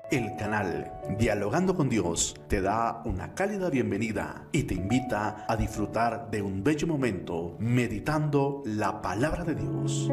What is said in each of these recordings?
El canal Dialogando con Dios te da una cálida bienvenida y te invita a disfrutar de un bello momento meditando la palabra de Dios.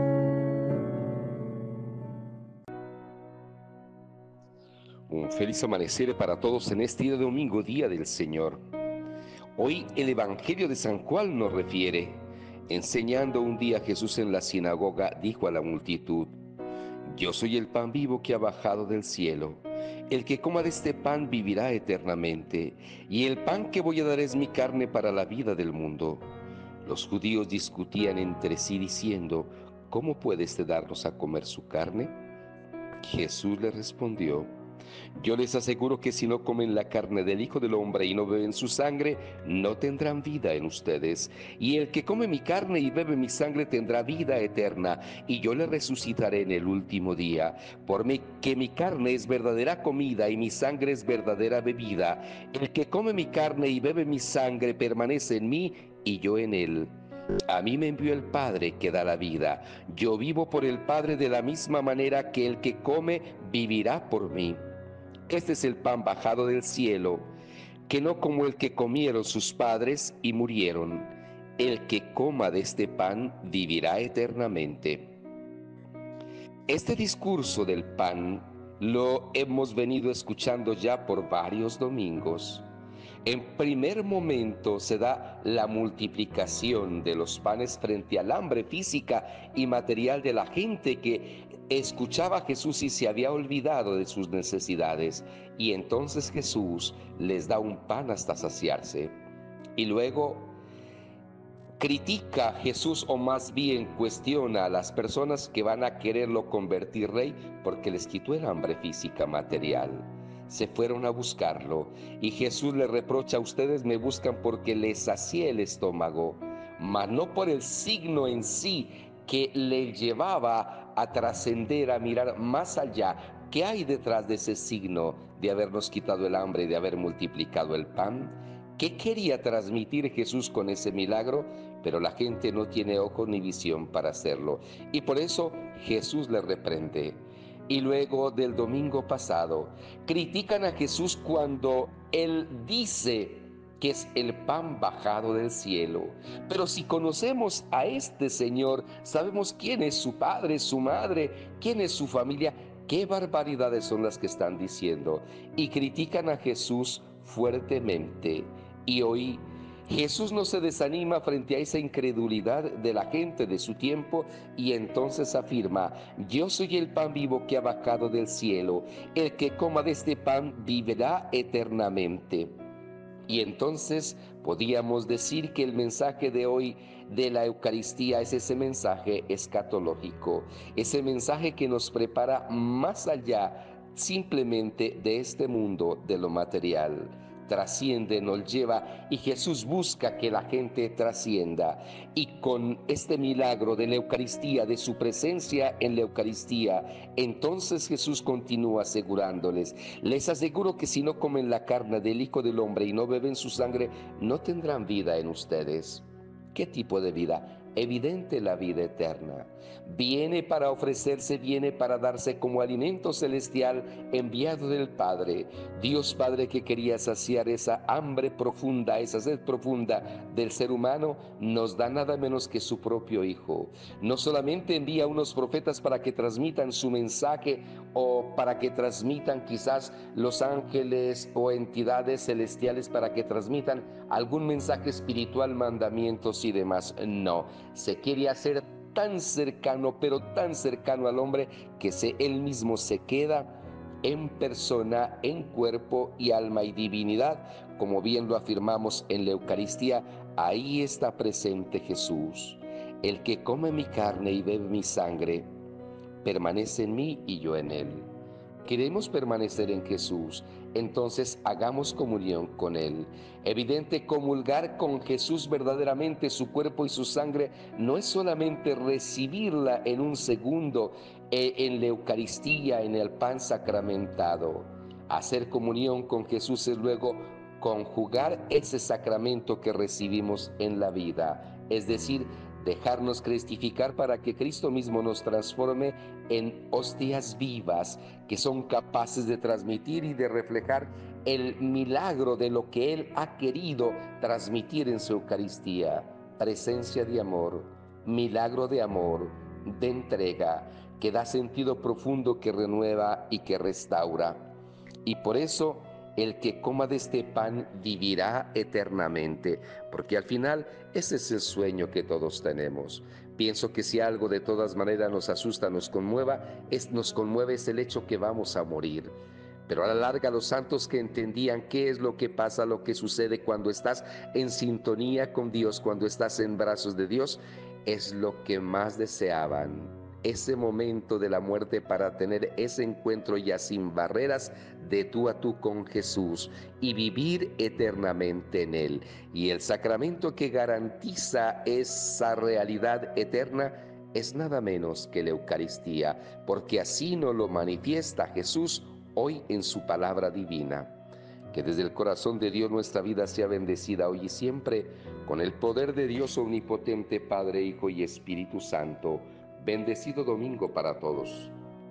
Un feliz amanecer para todos en este día de domingo, día del Señor. Hoy el Evangelio de San Juan nos refiere: enseñando un día Jesús en la sinagoga, dijo a la multitud: Yo soy el pan vivo que ha bajado del cielo. El que coma de este pan vivirá eternamente, y el pan que voy a dar es mi carne para la vida del mundo. Los judíos discutían entre sí diciendo: ¿Cómo puede este darnos a comer su carne? Jesús les respondió: Yo les aseguro que si no comen la carne del Hijo del Hombre y no beben su sangre, no tendrán vida en ustedes. Y el que come mi carne y bebe mi sangre tendrá vida eterna, y yo le resucitaré en el último día. Que mi carne es verdadera comida y mi sangre es verdadera bebida. El que come mi carne y bebe mi sangre permanece en mí y yo en él. A mí me envió el Padre que da la vida. Yo vivo por el Padre de la misma manera que el que come vivirá por mí. Este es el pan bajado del cielo, que no como el que comieron sus padres y murieron. El que coma de este pan vivirá eternamente. Este discurso del pan lo hemos venido escuchando ya por varios domingos. En primer momento se da la multiplicación de los panes frente al hambre física y material de la gente que escuchaba a Jesús y se había olvidado de sus necesidades. Y entonces Jesús les da un pan hasta saciarse. Y luego critica a Jesús, o más bien cuestiona a las personas que van a quererlo convertir rey porque les quitó el hambre física material. Se fueron a buscarlo y Jesús les reprocha: ustedes me buscan porque les sacié el estómago, mas no por el signo en sí que le llevaba a trascender, a mirar más allá. ¿Qué hay detrás de ese signo de habernos quitado el hambre y de haber multiplicado el pan? ¿Qué quería transmitir Jesús con ese milagro? Pero la gente no tiene ojo ni visión para hacerlo. Y por eso Jesús le reprende. Y luego del domingo pasado, critican a Jesús cuando Él dice que es el pan bajado del cielo. Pero si conocemos a este Señor, sabemos quién es su padre, su madre, quién es su familia. ¿Qué barbaridades son las que están diciendo? Y critican a Jesús fuertemente. Y hoy Jesús no se desanima frente a esa incredulidad de la gente de su tiempo y entonces afirma: Yo soy el pan vivo que ha bajado del cielo. El que coma de este pan vivirá eternamente. Y entonces podríamos decir que el mensaje de hoy de la Eucaristía es ese mensaje escatológico, ese mensaje que nos prepara más allá simplemente de este mundo, de lo material. Trasciende, nos lleva, y Jesús busca que la gente trascienda. Y con este milagro de la Eucaristía, de su presencia en la Eucaristía, entonces Jesús continúa asegurándoles: les aseguro que si no comen la carne del Hijo del Hombre y no beben su sangre, no tendrán vida en ustedes. ¿Qué tipo de vida? Evidente, la vida eterna. Viene para ofrecerse, viene para darse como alimento celestial enviado del Padre. Dios Padre, que quería saciar esa hambre profunda, esa sed profunda del ser humano, nos da nada menos que su propio Hijo. No solamente envía unos profetas para que transmitan su mensaje, o para que transmitan quizás los ángeles o entidades celestiales para que transmitan algún mensaje espiritual, mandamientos y demás. No, se quiere hacer tan cercano, pero tan cercano al hombre, que él mismo se queda en persona, en cuerpo y alma y divinidad, como bien lo afirmamos en la Eucaristía. Ahí está presente Jesús. El que come mi carne y bebe mi sangre permanece en mí y yo en él. Queremos permanecer en Jesús, entonces hagamos comunión con Él. Evidente, comulgar con Jesús verdaderamente, su cuerpo y su sangre, no es solamente recibirla en un segundo en la Eucaristía, en el pan sacramentado. Hacer comunión con Jesús es luego conjugar ese sacramento que recibimos en la vida, es decir, dejarnos cristificar para que Cristo mismo nos transforme en hostias vivas que son capaces de transmitir y de reflejar el milagro de lo que Él ha querido transmitir en su Eucaristía. Presencia de amor, milagro de amor, de entrega, que da sentido profundo, que renueva y que restaura. Y por eso el que coma de este pan vivirá eternamente, porque al final ese es el sueño que todos tenemos. Pienso que si algo de todas maneras nos asusta, nos conmueve es el hecho que vamos a morir. Pero a la larga los santos que entendían qué es lo que pasa, lo que sucede cuando estás en sintonía con Dios, cuando estás en brazos de Dios, es lo que más deseaban. Ese momento de la muerte para tener ese encuentro ya sin barreras de tú a tú con Jesús y vivir eternamente en Él. Y el sacramento que garantiza esa realidad eterna es nada menos que la Eucaristía, porque así nos lo manifiesta Jesús hoy en su palabra divina. Que desde el corazón de Dios nuestra vida sea bendecida hoy y siempre con el poder de Dios omnipotente, Padre, Hijo y Espíritu Santo. Bendecido domingo para todos.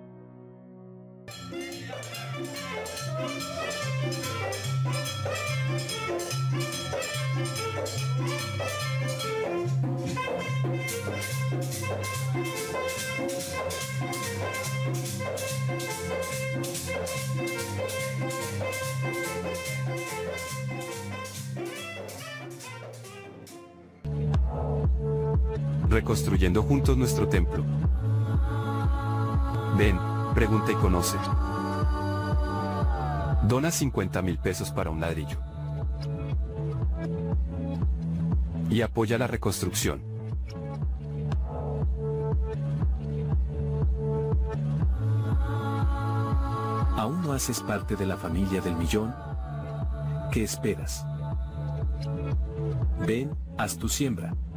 Reconstruyendo juntos nuestro templo. Ven, pregunta y conoce. Dona 50.000 pesos para un ladrillo. Y apoya la reconstrucción. ¿Aún no haces parte de la familia del millón? ¿Qué esperas? Ven, haz tu siembra.